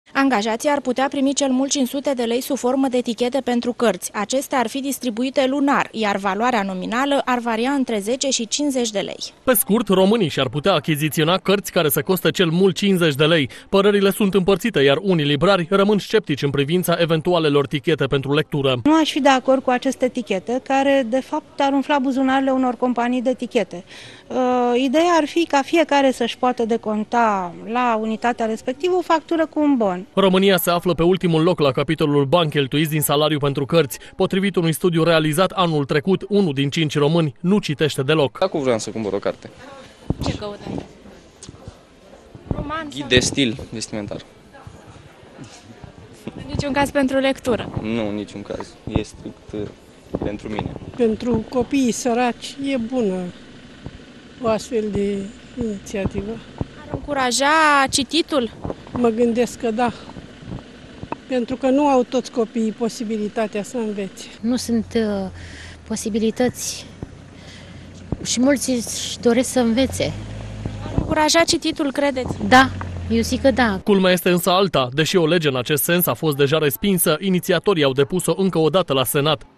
Angajații ar putea primi cel mult 500 de lei sub formă de etichete pentru cărți. Acestea ar fi distribuite lunar, iar valoarea nominală ar varia între 10 și 50 de lei. Pe scurt, românii și-ar putea achiziționa cărți care să costă cel mult 50 de lei. Părerile sunt împărțite, iar unii librari rămân sceptici în privința eventualelor tichete pentru lectură. Nu aș fi de acord cu aceste etichete, care de fapt ar umfla buzunarele unor companii de etichete. Ideea ar fi ca fiecare să-și poată deconta la unitatea respectivă o factură cu un bon. România se află pe ultimul loc la capitolul bani cheltuiți din salariu pentru cărți. Potrivit unui studiu realizat anul trecut, 1 din 5 români nu citește deloc. Acum vreau să cumpăr o carte. Ce căutați? Roman? Ghid de stil vestimentar. În niciun caz pentru lectură? Nu, în niciun caz. E strict pentru mine. Pentru copiii săraci e bună o astfel de inițiativă. Ar încuraja cititul? Mă gândesc că da, pentru că nu au toți copiii posibilitatea să învețe. Nu sunt posibilități și mulți își doresc să învețe. Ar încuraja cititul, credeți? Da, eu zic că da. Culmea este însă alta. Deși o lege în acest sens a fost deja respinsă, inițiatorii au depus-o încă o dată la Senat.